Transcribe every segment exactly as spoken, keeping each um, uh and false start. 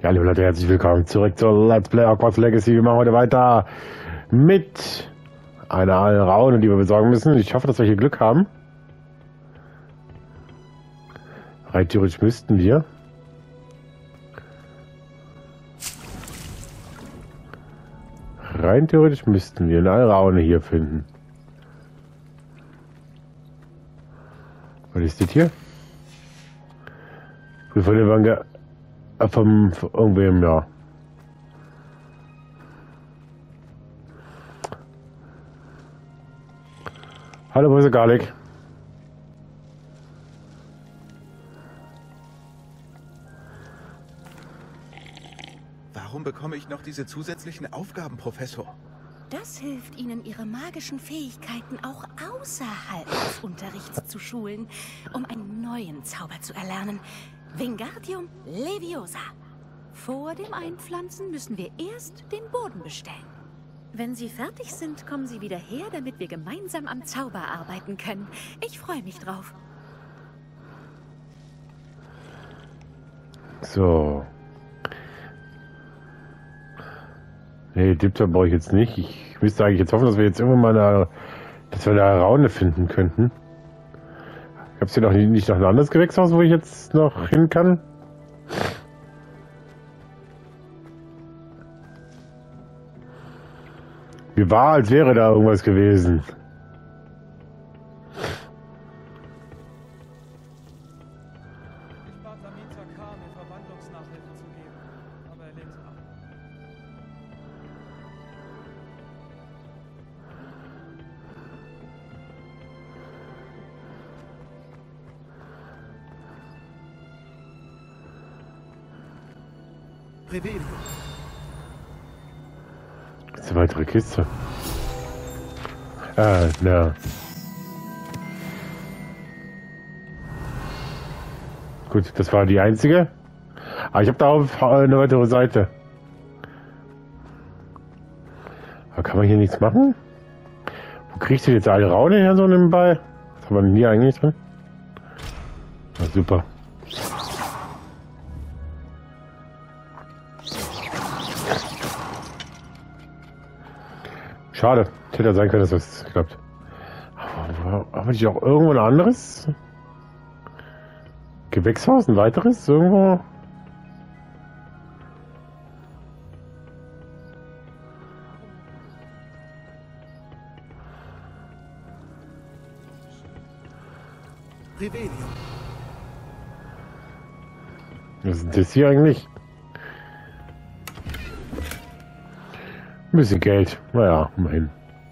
Hallo Leute, herzlich willkommen zurück zur Let's Play Hogwarts Legacy. Wir machen heute weiter mit einer Raune, die wir besorgen müssen. Ich hoffe, dass wir hier Glück haben. Rein theoretisch müssten wir. Rein theoretisch müssten wir eine Raune hier finden. Was ist das hier? Von dem Manga vom, von irgendwem, ja. Hallo, wo ist der Garlic? Warum bekomme ich noch diese zusätzlichen Aufgaben, Professor? Das hilft Ihnen, Ihre magischen Fähigkeiten auch außerhalb des Unterrichts zu schulen, um einen neuen Zauber zu erlernen. Wingardium Leviosa. Vor dem Einpflanzen müssen wir erst den Boden bestellen. Wenn Sie fertig sind, kommen Sie wieder her, damit wir gemeinsam am Zauber arbeiten können. Ich freue mich drauf. So. Nee, Dipter brauche ich jetzt nicht. Ich müsste eigentlich jetzt hoffen, dass wir jetzt irgendwann mal eine, dass wir eine Raune finden könnten. Gab es hier noch nicht noch ein anderes Gewächshaus, wo ich jetzt noch hin kann? Mir war, als wäre da irgendwas gewesen. Ich bat Lamita K., mir Verwandlungsnachhilfe zu geben, aber er lehnte ab. Revelio. Das ist eine weitere Kiste. Ah, na. Gut, das war die einzige. Aber ich habe da auch eine weitere Seite. Aber kann man hier nichts machen? Wo kriegst du jetzt alle Raune her so nebenbei? Was haben wir denn hier eigentlich drin? Na, super. Schade. Hätte ja sein können, dass das klappt. Aber habe ich auch irgendwo ein anderes? Gewächshaus? Ein weiteres? Irgendwo? Revelio. Was ist das hier eigentlich? Ein bisschen Geld. Naja, immerhin.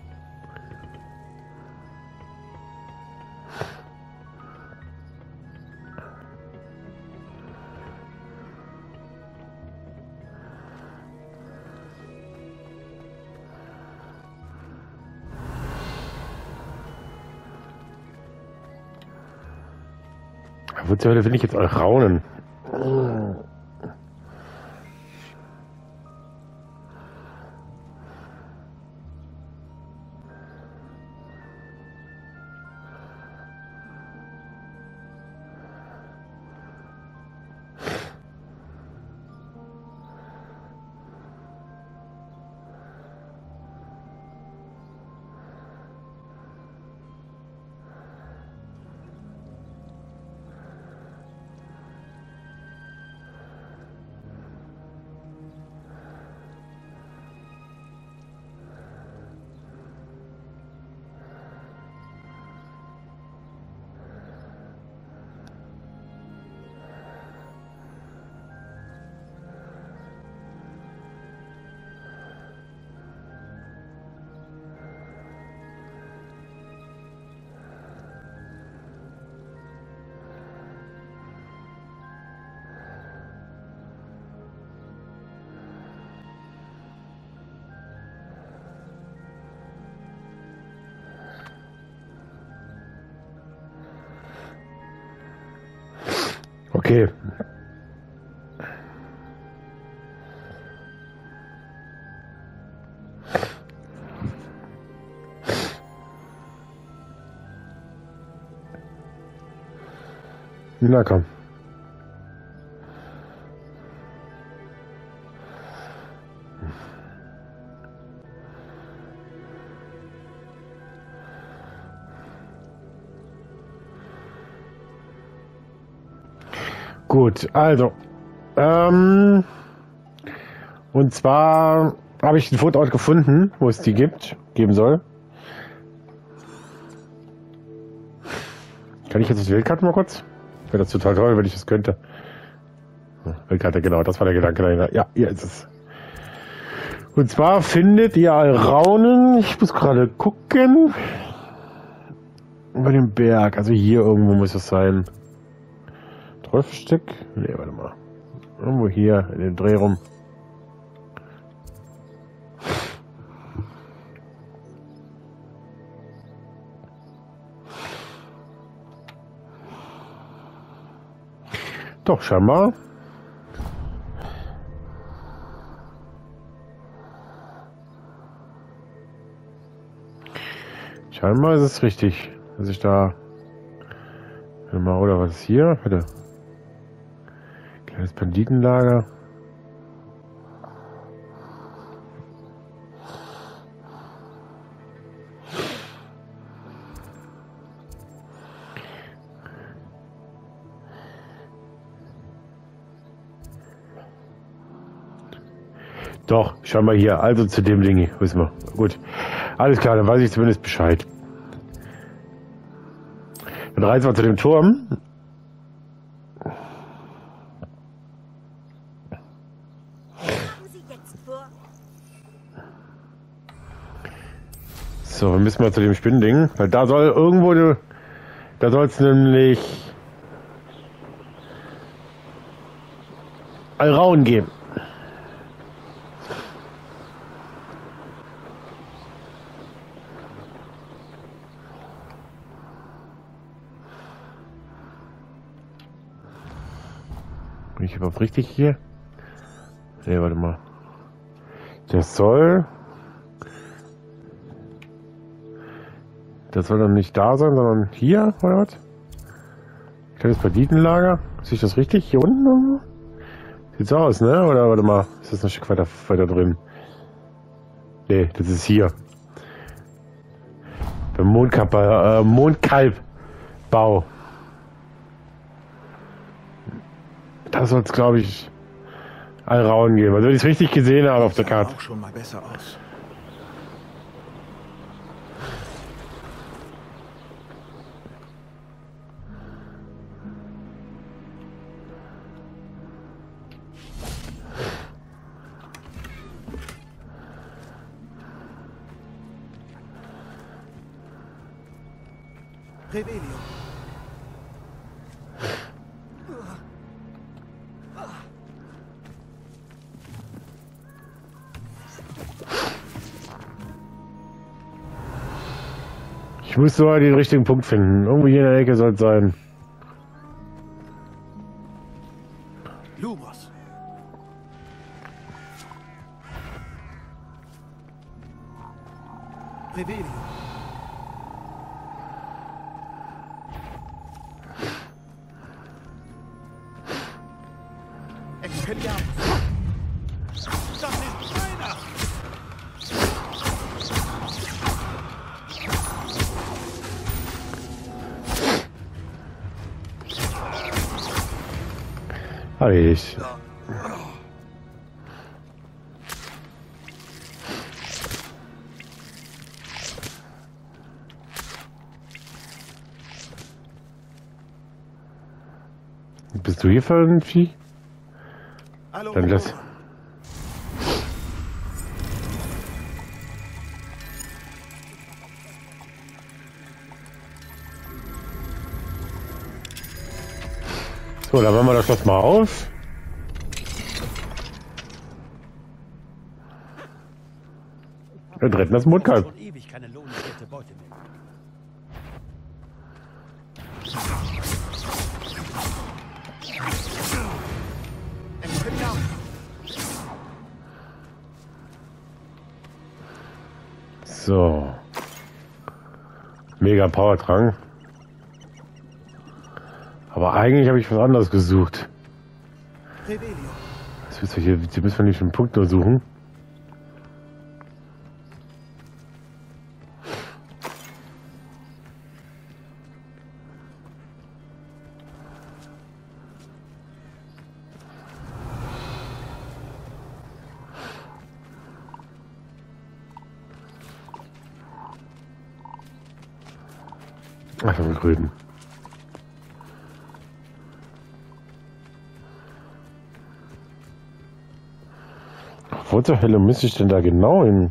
Wozu will ich jetzt auch raunen? Okay. Na komm. Gut, also. Ähm, und zwar habe ich den Fundort gefunden, wo es die gibt, geben soll. Kann ich jetzt auf die Weltkarte mal kurz? Wäre das total toll, wenn ich das könnte. Weltkarte, genau, das war der Gedanke dahinter. Ja, hier ist es. Und zwar findet ihr Alraunen, ich muss gerade gucken, über dem Berg, also hier irgendwo muss es sein. Teufelsstück? Ne, warte mal. Irgendwo hier in dem Dreh rum. Doch, scheinbar. Scheinbar ist es richtig, dass ich da... Mal, oder was ist hier? Warte. Kleines Banditenlager. Doch, scheinbar hier. Also zu dem Ding, wissen wir. Gut. Alles klar, dann weiß ich zumindest Bescheid. Dann reisen wir zu dem Turm. So, wir müssen mal zu dem Spinnding, weil da soll irgendwo, da soll es nämlich Alraun geben. Bin ich überhaupt richtig hier? Ne, warte mal. Das soll... Das soll dann nicht da sein, sondern hier, oder was? Kleines Banditenlager. Sehe ich das richtig? Hier unten irgendwo? Sieht so aus, ne? Oder warte mal, ist das ein Stück weiter, weiter drin? Ne, das ist hier. Beim Mondkalb, äh, Mondkalbbau. Da soll es, glaube ich, Alraun geben. Also wenn ich es richtig gesehen habe auf der Karte. Sieht auch schon mal besser aus. Revelio. Ich muss so den richtigen Punkt finden. Irgendwo hier in der Ecke soll es sein. Lumos. Revelio. Expelliarmus. Das ist meiner! Erledigt. Bist du hier für ein Vieh? Hallo. Dann lass. So, dann machen wir das Schloss mal auf. Wir retten das Mondkalb. Schon ewig keine lohnenswerte Beute mehr. So. Mega Powertrank. Aber eigentlich habe ich was anderes gesucht. Revelio. Das müssen wir hier, hier müssen wir nicht einen Punkt nur suchen. Ach, wir grünen. Wo zur Hölle müsste ich denn da genau hin?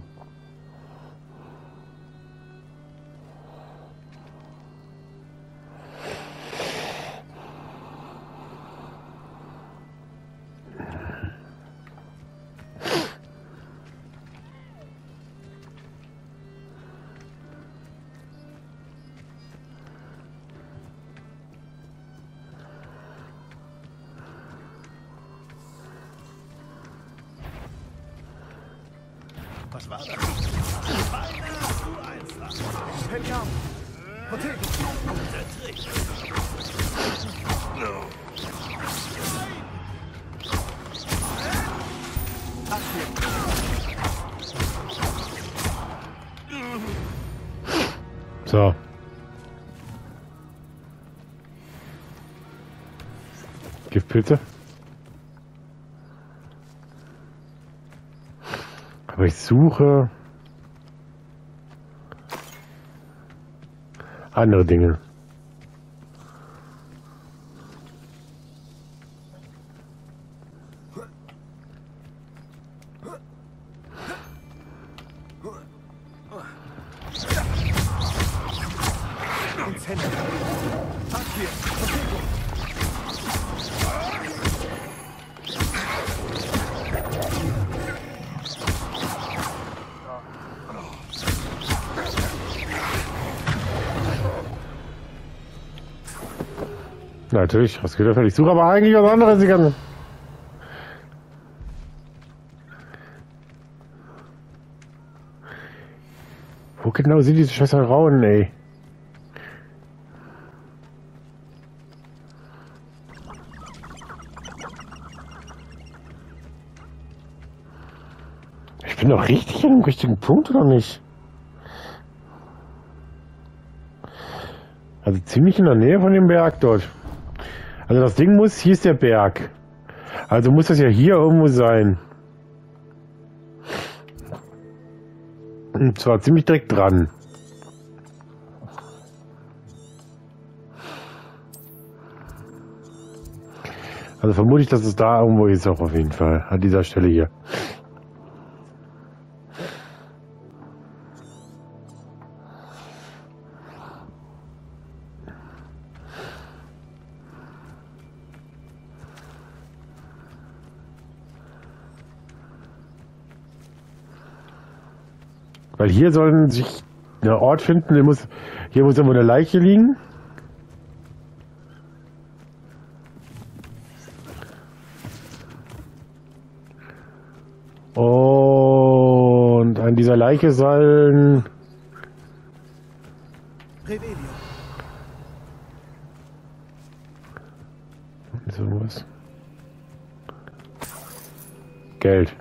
Was war das? Beinahe zu einfach. Peliam! Protego! Guter Trick. So. Giftpilze. Aber ich suche andere Dinge. Ins Hände! Pack hier! Protego! Natürlich, was geht dafür? Ich suche aber eigentlich was anderes. Ich kann... Wo genau sind diese scheiß Rauen, ey? Ich bin doch richtig an dem richtigen Punkt, oder nicht? Also ziemlich in der Nähe von dem Berg dort. Also das Ding muss, hier ist der Berg. Also muss das ja hier irgendwo sein. Und zwar ziemlich direkt dran. Also vermute ich, dass es da irgendwo ist auch auf jeden Fall. An dieser Stelle hier. Weil hier sollen sich ein Ort finden, der muss, hier muss irgendwo eine Leiche liegen. Und an dieser Leiche sollen Revelio! sowas. Geld.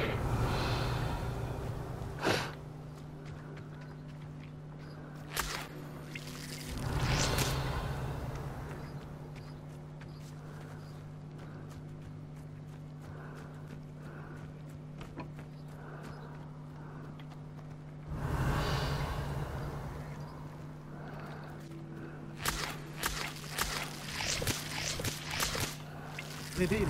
Revelio!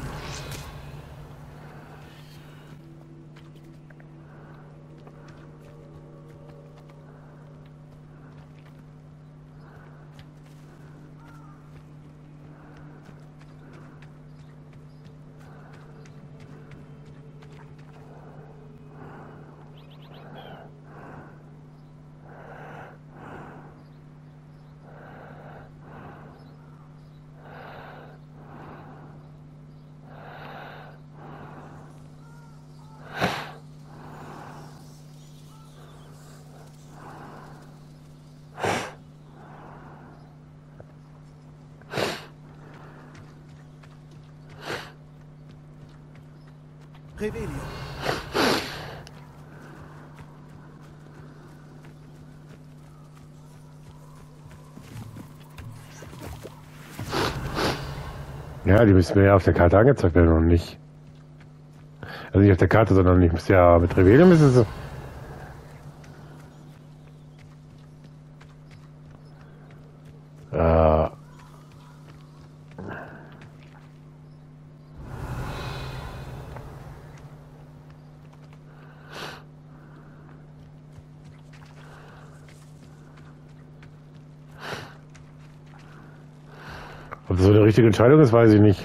Revelio! Ja, die müssen mir ja auf der Karte angezeigt werden und nicht. Also nicht auf der Karte, sondern ich muss ja mit Revelio müssen sie. Ob das so eine richtige Entscheidung ist, weiß ich nicht.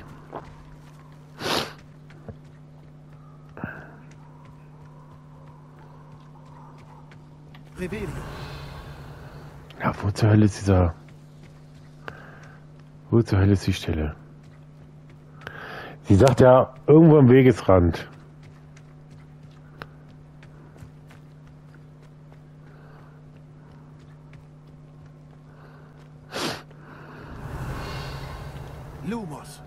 Revelio. Ja, wo zur Hölle ist dieser... Wo zur Hölle ist die Stelle? Sie sagt ja, irgendwo am Wegesrand. Lumos.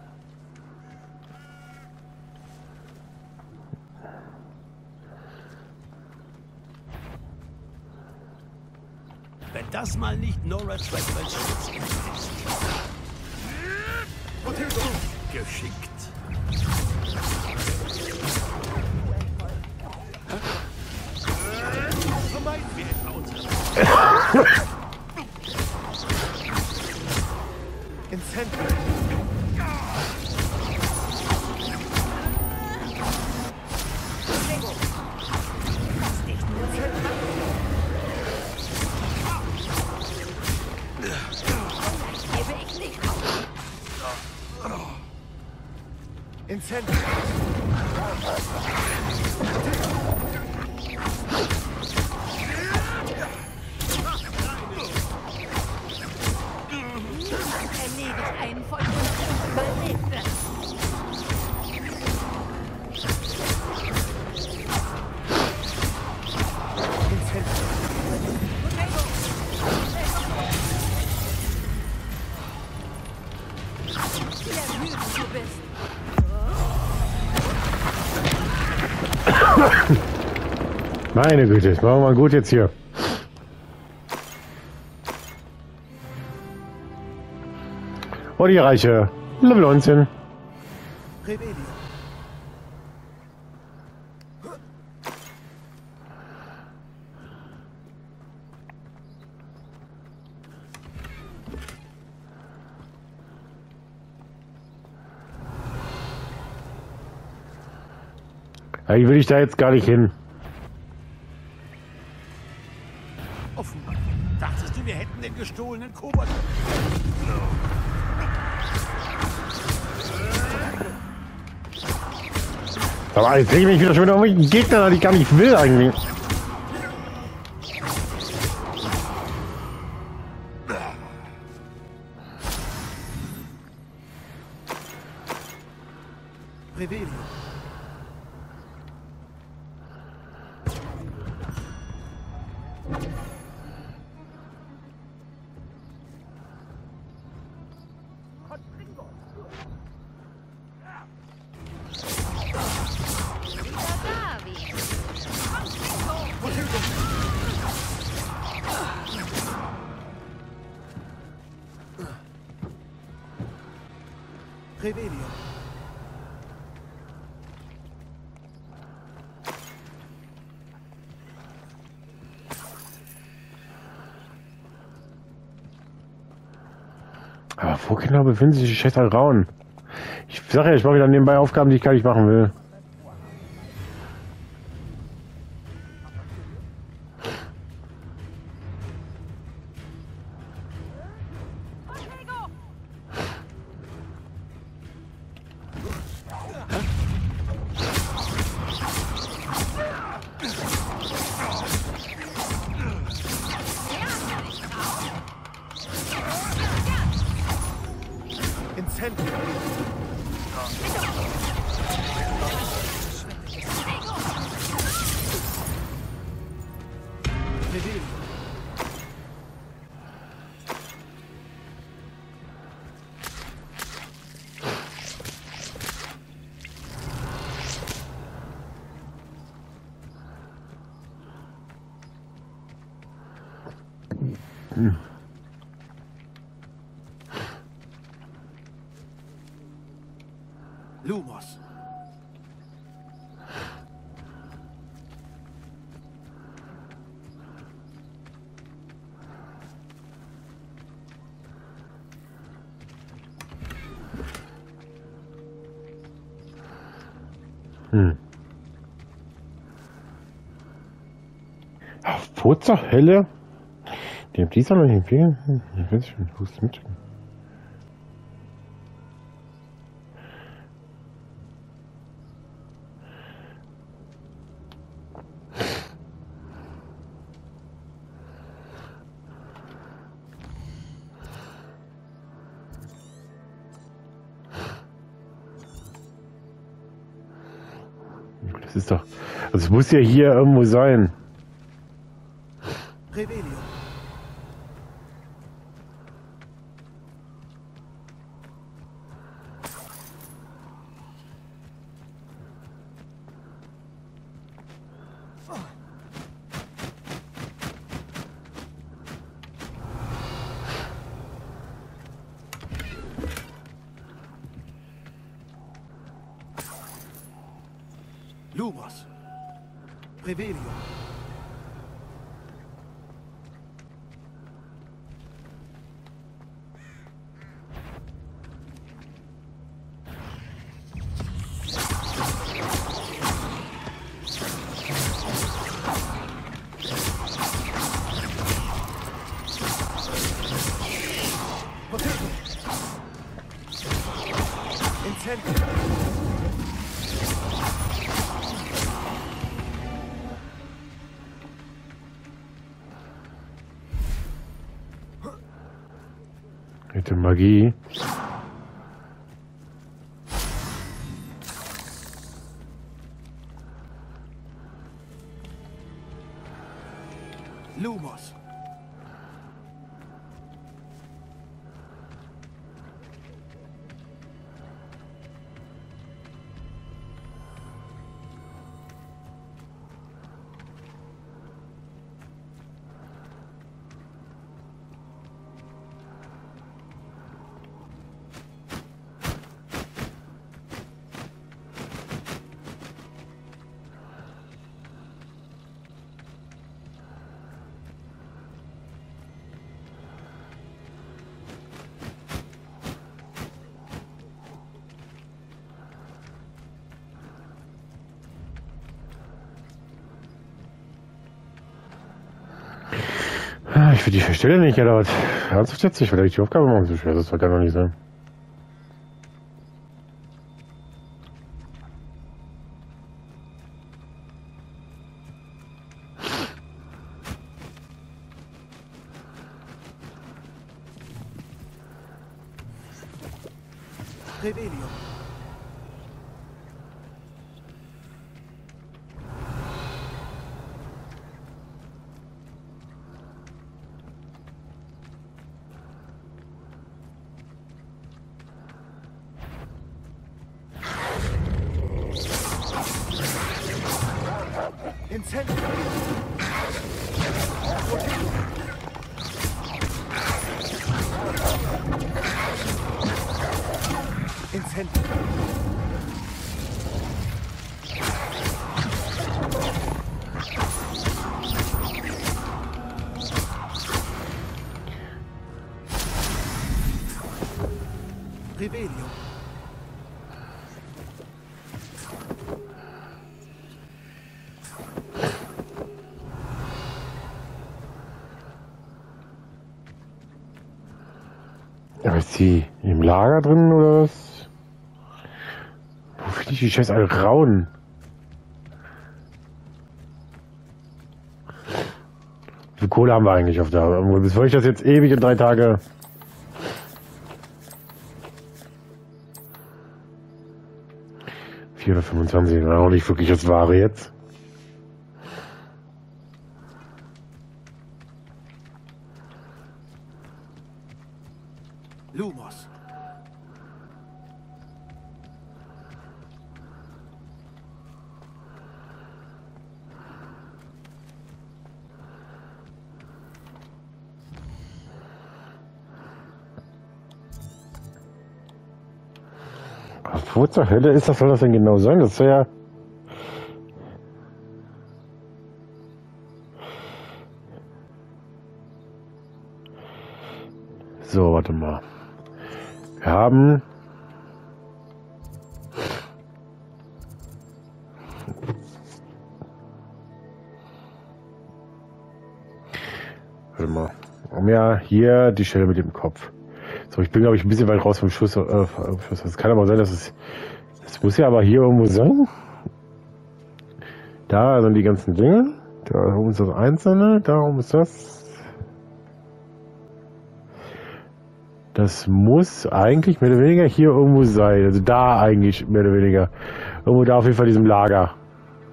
Wenn das mal nicht Norads Resurrection ist. Geschickt. Vermeiden wir etwa unsere Incentive. Incentive. Erledigt einen von uns. Überlebt das. Wie ermüdet du bist. Meine Güte, das machen wir mal gut jetzt hier. Und die Reiche. Level neunzehn. Revelio. Eigentlich will ich da jetzt gar nicht hin. Offenbar. Dachtest du, wir hätten den gestohlenen Kobold? Aber jetzt kriege ich mich wieder schon mit irgendwelchen Gegnern, die ich gar nicht will eigentlich. Revelio. Revelio. Aber wo genau befinden sich die scheiß Alraun? Ich sag ja, ich mache wieder nebenbei Aufgaben, die ich gar nicht machen will. Incentive. Revelio. Hm. Lumos. Hm. Ach, wo zur Hölle? Die haben dieser noch nicht empfehlen. Ich weiß schon, wo ist mit? Das ist doch... Also es muss ja hier irgendwo sein. Revelio. Lumos. Revelio. Incendio. Mit der Magie. Lumos. Ich will die Stelle nicht, ja, aber ernsthaft jetzt? Ich will die Aufgabe machen, so schwer, das soll gar noch nicht sein. Revelio. Incendio. Incendio. Revelio. Aber ist die im Lager drin oder was? Wo finde ich die scheiß Alraun? Wie viel Kohle haben wir eigentlich auf der... Bevor ich das jetzt ewig in drei Tage... vierhundertfünfundzwanzig, auch nicht wirklich das Wahre jetzt. Lumos. Wo zur Hölle ist das, soll das denn genau sein? Das soll ja... So, warte mal. Wir haben... Warte mal. Um ja hier die Stelle mit dem Kopf. So, ich bin, glaube ich, ein bisschen weit raus vom Schuss. Äh, Schuss. Das kann aber sein, dass es... Es muss ja aber hier irgendwo sein. Da sind die ganzen Dinge. Da oben ist das Einzelne. Da oben ist das. Das muss eigentlich mehr oder weniger hier irgendwo sein. Also da eigentlich mehr oder weniger. Irgendwo da auf jeden Fall diesem Lager.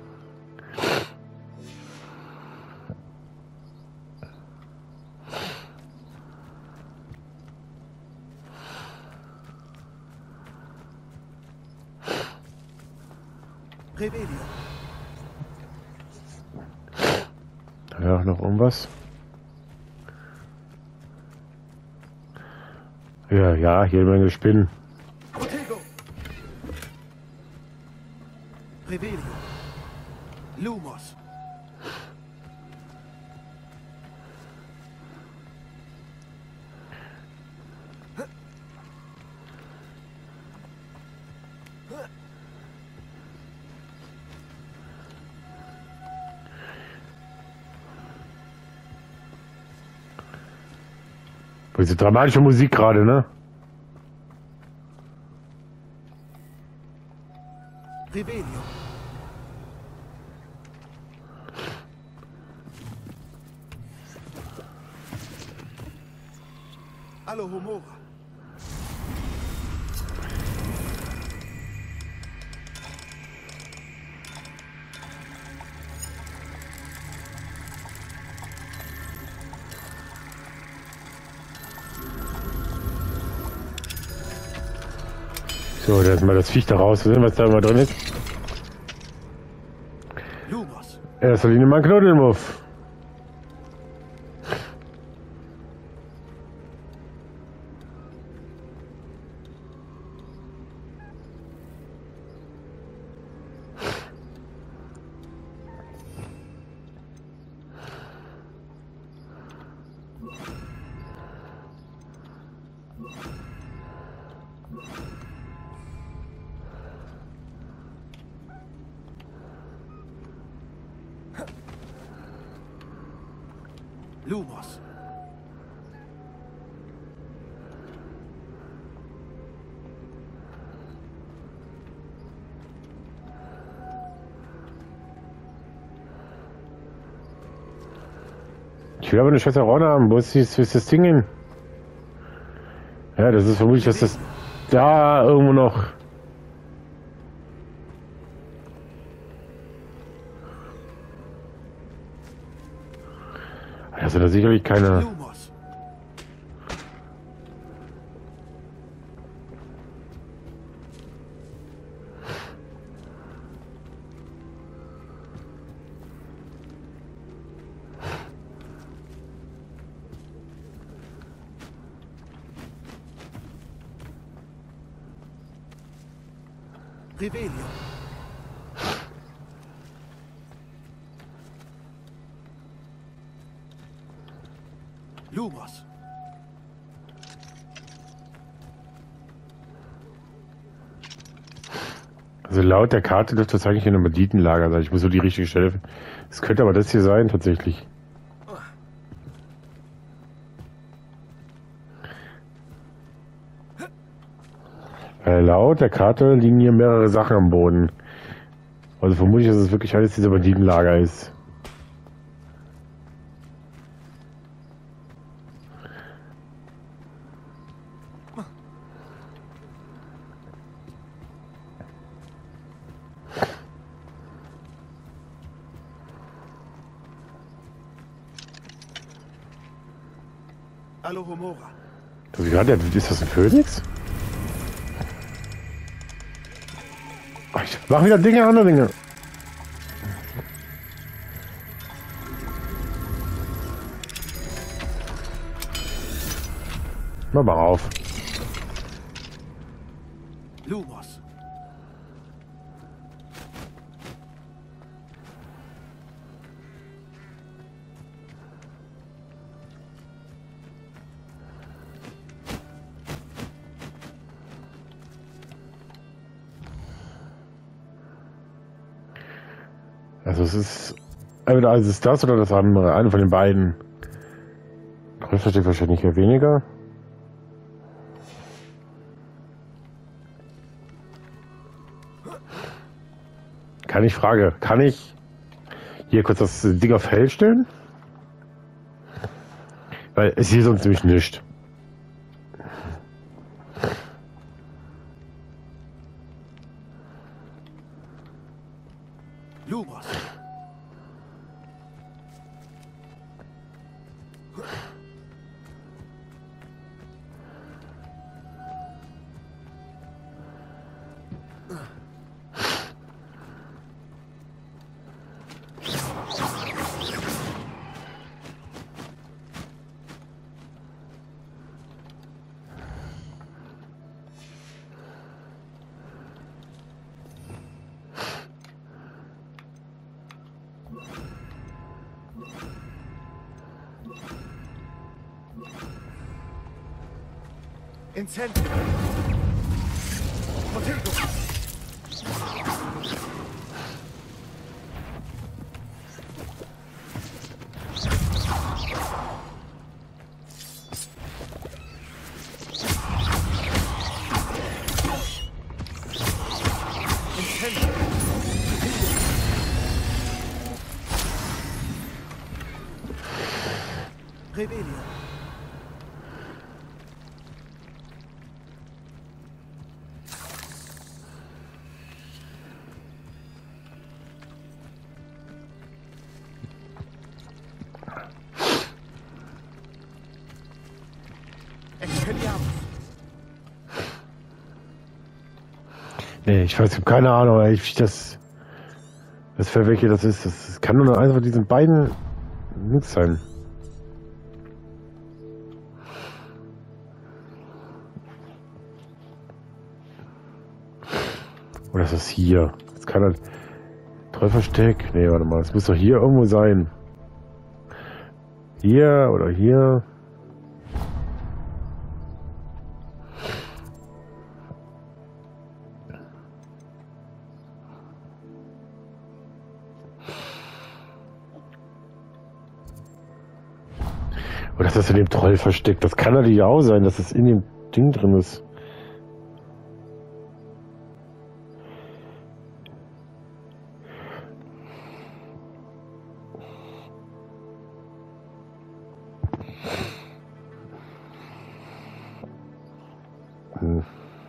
Revelio. Ja, noch irgendwas? Ja, ja, jede Menge Spinnen. Protego. Revelio. Lumos. Diese dramatische Musik gerade, ne? Revelio. Alohomora. So, da ist mal das Viech da raus. Wir sehen, was da immer drin ist. Lumos. In erster Linie mal ein Knuddelmuff. Lumos. Ich will aber eine scheiße Raune haben. Wo ist, die, wo ist das Ding hin? Ja, das ist vermutlich, dass das da irgendwo noch... Das sind da sicherlich keine... Lumos. Revelio. Lumos. Also laut der Karte dürfte das eigentlich in einem Banditenlager sein. Ich muss so die richtige Stelle finden. Es könnte aber das hier sein, tatsächlich. Weil laut der Karte liegen hier mehrere Sachen am Boden. Also vermutlich, dass es wirklich alles dieser Banditenlager ist. Alohomora. Also gerade, ist das ein Phönix? Oh, ich mach wieder Dinge, andere Dinge. Mach mal auf. Lumos. Also es ist entweder ist es das oder das andere, eine von den beiden. Größer steht wahrscheinlich eher weniger. Kann ich Frage, kann ich hier kurz das Ding auf hell stellen? Weil es hier sonst nämlich nichts. Lumos. Incendio. Protego. Rebellion. Expelliarmus. Nee, ich weiß, ich habe keine Ahnung, ey, wie das, das für welche das ist. Das, das kann nur noch eins von diesen beiden nichts sein. Oder ist das hier? Das kann halt Trollversteck. Nee, warte mal, es muss doch hier irgendwo sein. Hier oder hier. Oder ist das in dem Troll versteckt? Das kann natürlich auch sein, dass es in dem Ding drin ist. Hm.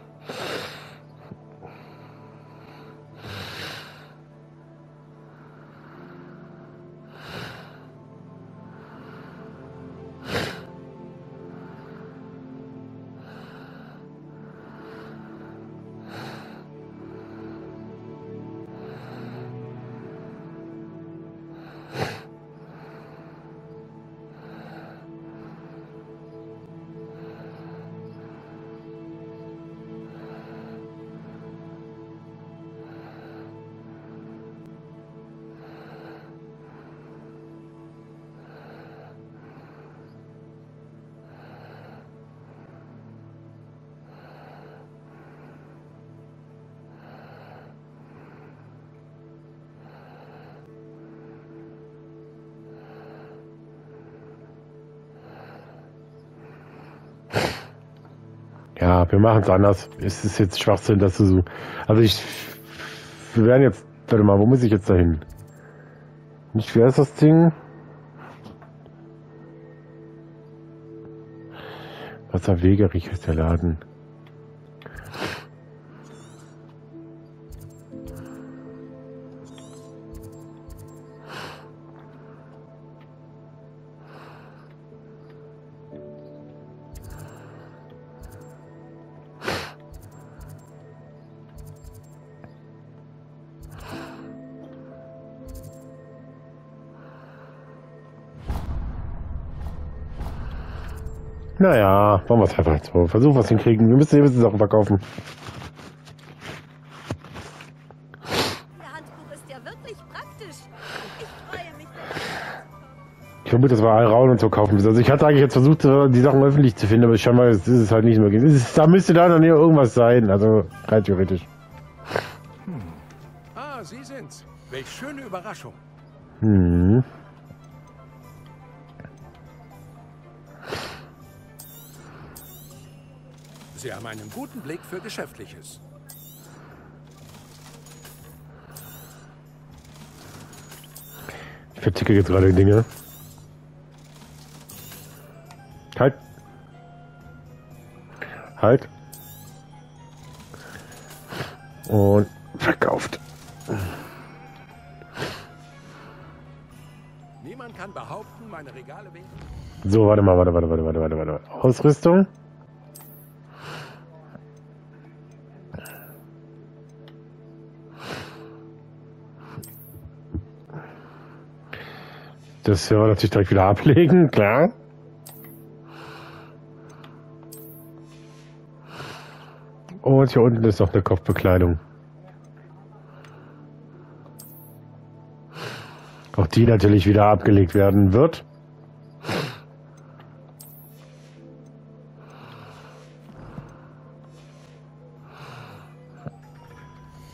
Ja, wir machen es anders. Es ist jetzt Schwachsinn, das zu suchen. Also ich... Wir werden jetzt... Warte mal, wo muss ich jetzt dahin? Nicht, wer ist das Ding? Wasserwegerich ist der Laden. Naja, machen wir es einfach so. Versuchen wir es hinkriegen. Wir müssen die Sachen verkaufen. Ihr Handbuch ist ja wirklich praktisch. Ich freue mich. Ich vermute, das war Alraun und so kaufen. Also ich hatte eigentlich jetzt versucht, die Sachen öffentlich zu finden, aber scheinbar ist es halt nicht mehr. Ist, da müsste da noch irgendwas sein. Also rein theoretisch. Hm. Ah, Sie sind's. Welch schöne Überraschung. Hm. Sie haben einen guten Blick für Geschäftliches. Ich verticke jetzt gerade Dinge. Halt. Halt. Und verkauft. Niemand kann behaupten, meine Regale winken. So, warte mal, warte, warte, warte, warte, warte, warte. Ausrüstung. Das werden wir natürlich direkt wieder ablegen, klar. Und hier unten ist noch eine Kopfbekleidung. Auch die natürlich wieder abgelegt werden wird.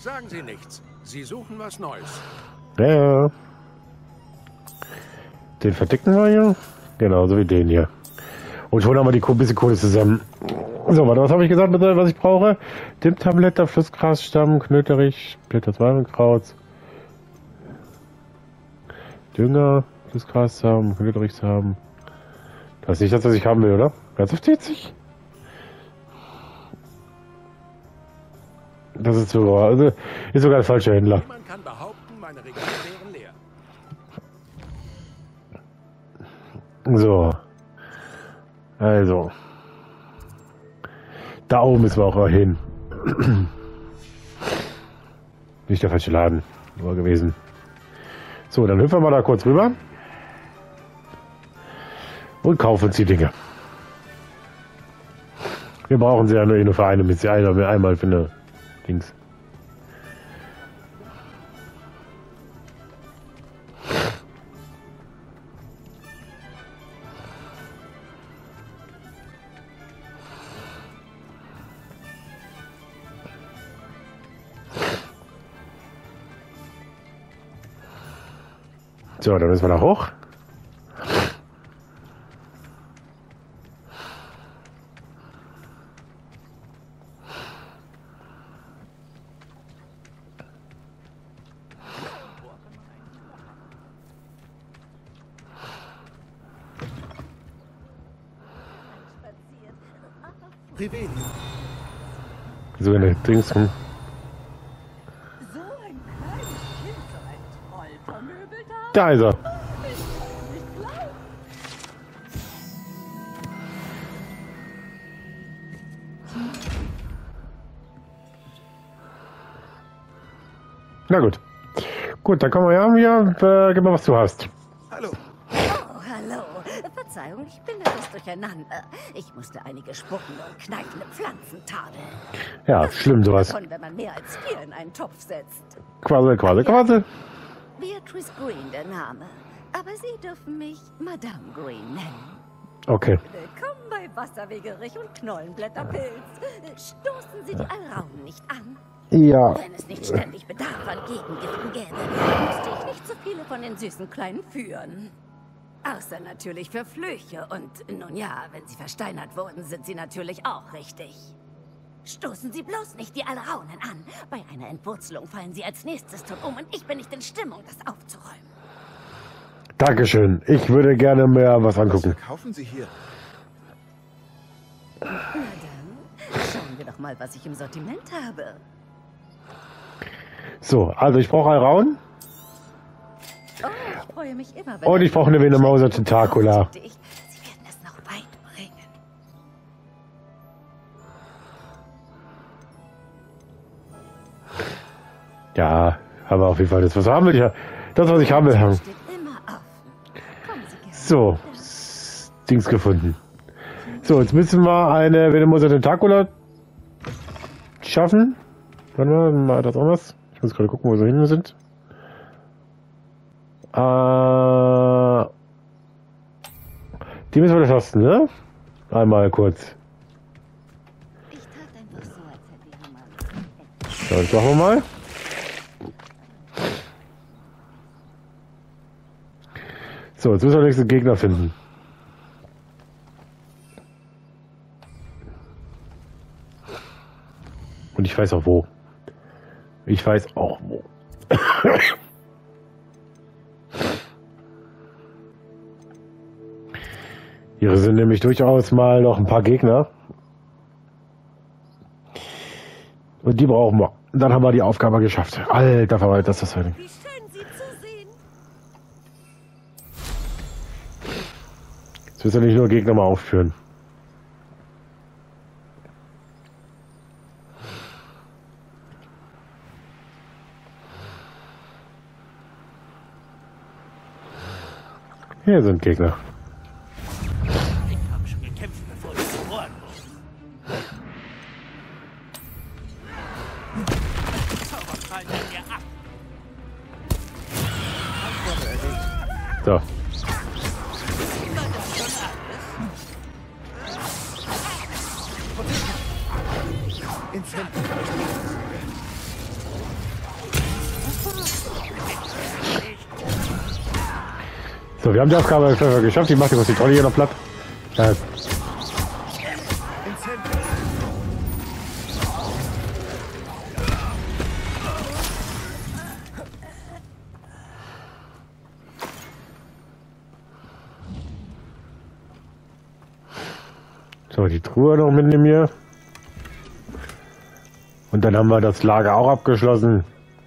Sagen Sie nichts. Sie suchen was Neues. Ja, ja. Den verdicken wir hier. Genau, so wie den hier. Und schon haben wir die Ko- bisschen Kohle zusammen. So, warte, was habe ich gesagt, was ich brauche? Dimptabletter, Flussgrasstamm, Knöterich, Blätter Zwiebelkraut, Dünger, Flussgrassamen, Knöterichsamen. Das ist nicht das, was ich haben will, oder? Ganz auf vierzig? Das ist sogar, also ist sogar ein falscher Händler. Niemand kann behaupten, meine Regale wären leer. So. Also. Da oben müssen wir auch mal hin. Nicht der falsche Laden. Nur gewesen. So, dann hüpfen wir mal da kurz rüber. Und kaufen uns die Dinge. Wir brauchen sie ja nur, nur für eine Mission. Einmal für eine Dings. So, dann müssen wir da hoch. Revelio. So eine Dings. Hm. So ein kleines Kind, so ein Troll vermöbelt haben. Da ist er. Ich kann nicht glauben. Na gut. Gut, dann kommen wir ja wieder. Äh, gib mal, was du hast. Hallo. Oh, hallo. Verzeihung, ich bin etwas durcheinander. Ich musste einige spuckende und kneifende Pflanzen tadeln. Ja, schlimm sowas. Davon, wenn man mehr als vier in einen Topf setzt. Quasi, quasi, quasi. Beatrice Green der Name. Aber Sie dürfen mich Madame Green nennen. Okay. Willkommen bei Wasserwegerich und Knollenblätterpilz. Stoßen Sie die Alraunen nicht an. Ja. Wenn es nicht ständig Bedarf an Gegengiften gäbe, müsste ich nicht so viele von den süßen Kleinen führen. Außer natürlich für Flüche. Und nun ja, wenn sie versteinert wurden, sind sie natürlich auch richtig. Stoßen Sie bloß nicht die Alraunen an. Bei einer Entwurzelung fallen sie als nächstes tot um und ich bin nicht in Stimmung, das aufzuräumen. Dankeschön. Ich würde gerne mehr was Was angucken. verkaufen Sie hier? Na dann, schauen wir doch mal, was ich im Sortiment habe. So, also ich brauche Alraun. Oh, ich freue mich immer, wenn... Und ich brauche eine Venomauser Tentacula. Sie werden es noch weit bringen. Ja, aber auf jeden Fall das, was haben will. Ja, das, was ich haben will. Haben. Steht immer offen. Kommen Sie gerne. So, s- Dings gefunden. So, jetzt müssen wir eine Venomauser Tentacula schaffen. Warte mal, mal das auch was. Ich muss gerade gucken, wo sie hin sind. Äh, die müssen wir tasten, ne? Einmal kurz. Ich tat einfach so, als hätte ich mal... So, jetzt machen wir mal. So, jetzt müssen wir den nächsten Gegner finden. Und ich weiß auch wo. Ich weiß auch wo. Hier sind nämlich durchaus mal noch ein paar Gegner. Und die brauchen wir. Dann haben wir die Aufgabe geschafft. Alter Verwalter, das ist das heute. Wie schön, Sie zu sehen. Jetzt müssen wir nicht nur Gegner mal aufführen. Hier sind Gegner. Ich habe schon gekämpft, bevor ich geboren wurde. Zauberfall mir ab. So. Inzwischen. So, wir haben die Aufgabe geschafft. Ich mache die, was die Trolle hier noch platt. Ja. So, die Truhe noch mitnehmen mir. Und dann haben wir das Lager auch abgeschlossen.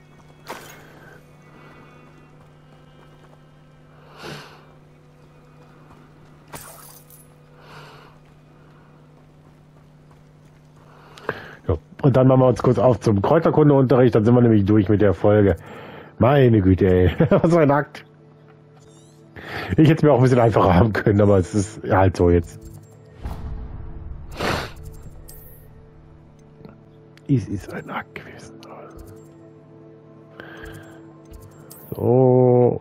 Ja, und dann machen wir uns kurz auf zum Kräuterkundeunterricht. Dann sind wir nämlich durch mit der Folge. Meine Güte, ey. Was ein Akt. Ich hätte es mir auch ein bisschen einfacher haben können, aber es ist halt so jetzt. Es ist ein Akt gewesen. So.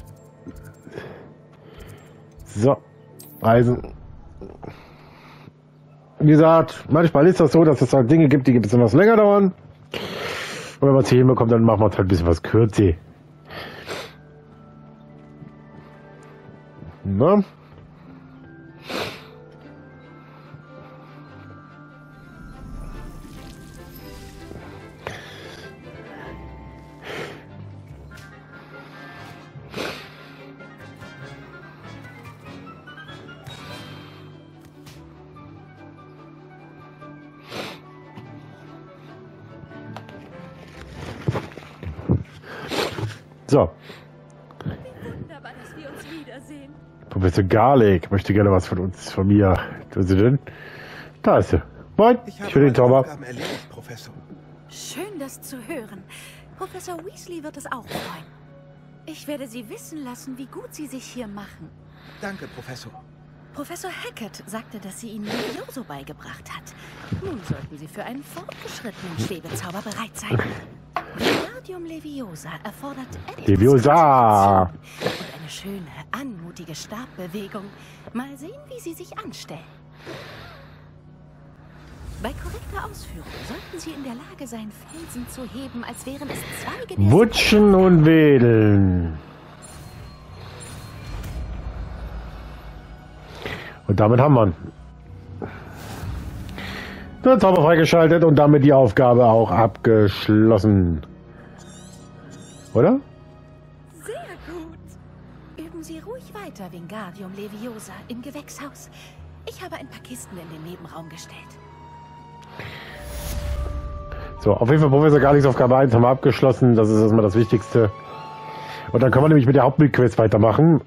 So. Eisen. Wie gesagt, manchmal ist das so, dass es halt Dinge gibt, die ein bisschen was länger dauern. Und wenn man es hier hinbekommt, dann machen wir es halt ein bisschen was kürzer. Na? So. Wunderbar, dass wir uns wiedersehen. Professor Garlic möchte gerne was von uns, von mir. Wo ist sie denn? Da ist sie. Moin, Ich ich, habe bin den meine Zauber. Aufgaben erledigt, Professor. Schön, das zu hören. Professor Weasley wird es auch freuen. Ich werde Sie wissen lassen, wie gut Sie sich hier machen. Danke, Professor. Professor Hackett sagte, dass sie Ihnen Levioso beigebracht hat. Nun sollten Sie für einen fortgeschrittenen Schwebezauber bereit sein. Wingardium Leviosa erfordert etwas Leviosa! Konzentration und eine schöne, anmutige Stabbewegung. Mal sehen, wie Sie sich anstellen. Bei korrekter Ausführung sollten Sie in der Lage sein, Felsen zu heben, als wären es Zweige der Wutschen und wedeln. Und damit haben wir ihn. Den Zauber freigeschaltet und damit die Aufgabe auch abgeschlossen. Oder? Sehr gut. Üben Sie ruhig weiter, Wingardium Leviosa, im Gewächshaus. Ich habe ein paar Kisten in den Nebenraum gestellt. So, auf jeden Fall Professor Garlics Aufgabe eins haben wir abgeschlossen. Das ist erstmal das Wichtigste. Und dann können wir nämlich mit der Hauptquest weitermachen.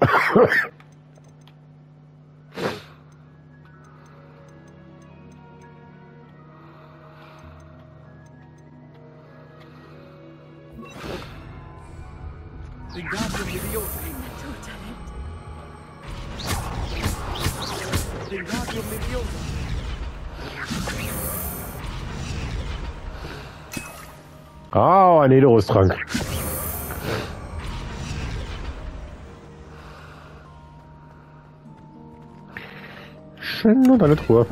Wingardium Leviosa. Ein Naturtalent. Wingardium Leviosa. Ah, ein Edelostrank. Schön und eine Truhe.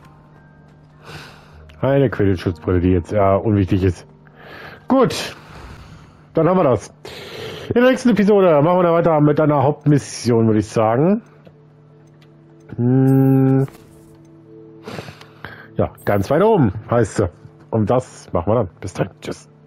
Eine Quidditch-Schutzbrille, die jetzt ja unwichtig ist. Gut, dann haben wir das. In der nächsten Episode machen wir dann weiter mit einer Hauptmission, würde ich sagen. Hm. Ja, ganz weit oben heißt sie. Und das machen wir dann. Bis dann. Tschüss.